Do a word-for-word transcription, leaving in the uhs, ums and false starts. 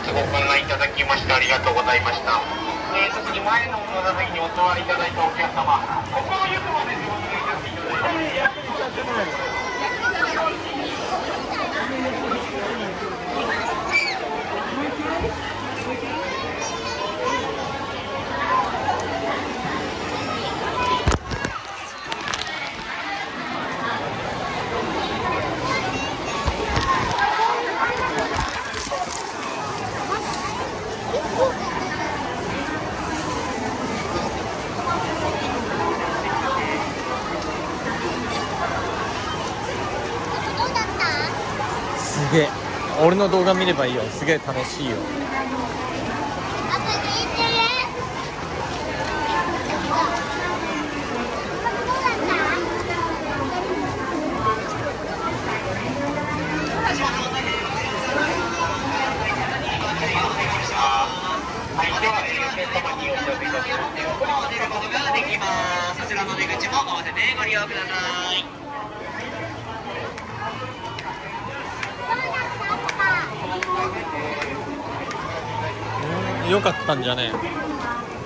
ご観覧いただきましてありがとうございました。えー、特に前のお座席にお座りいただいたお客様、心ゆくまでお願いいたしていただいて。 すげえ、俺の動画見ればいいよ。すげえ楽しいよ。 はい、では、えー、お客様にお知らせいたします。横に出ることができます。そちらの出口も合わせてご利用ください。 うん、よかったんじゃね。